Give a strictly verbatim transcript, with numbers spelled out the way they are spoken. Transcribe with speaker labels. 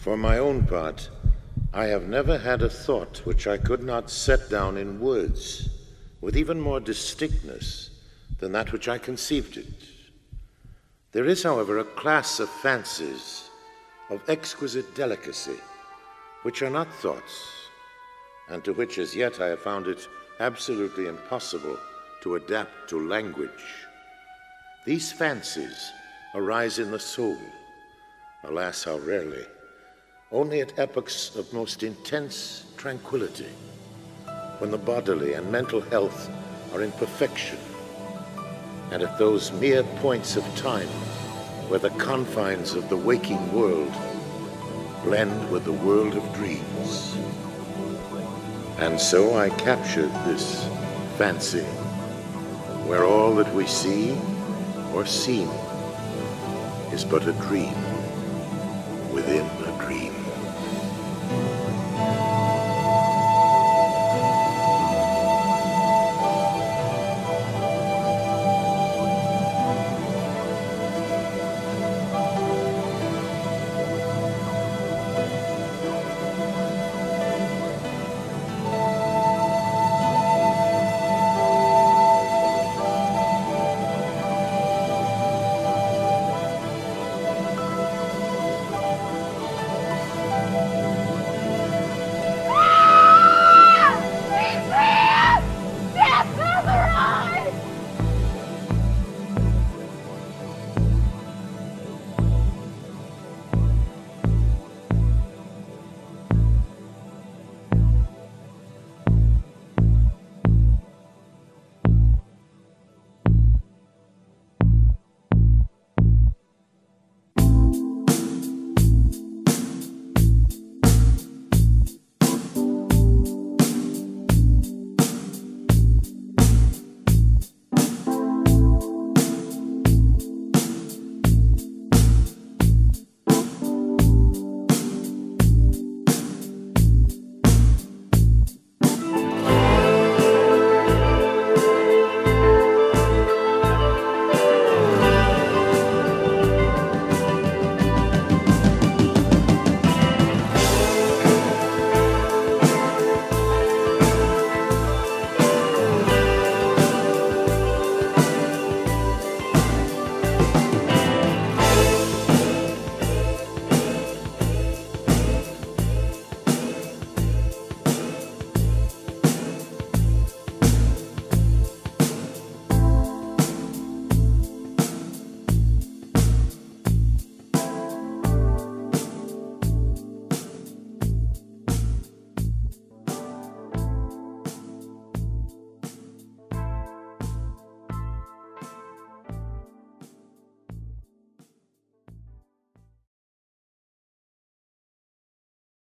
Speaker 1: For my own part, I have never had a thought which I could not set down in words with even more distinctness than that which I conceived it. There is, however, a class of fancies of exquisite delicacy which are not thoughts, and to which as yet I have found it absolutely impossible to adapt to language. These fancies arise in the soul, alas, how rarely, only at epochs of most intense tranquility, when the bodily and mental health are in perfection, and at those mere points of time where the confines of the waking world blend with the world of dreams. And so I captured this fancy, where all that we see or seem is but a dream within.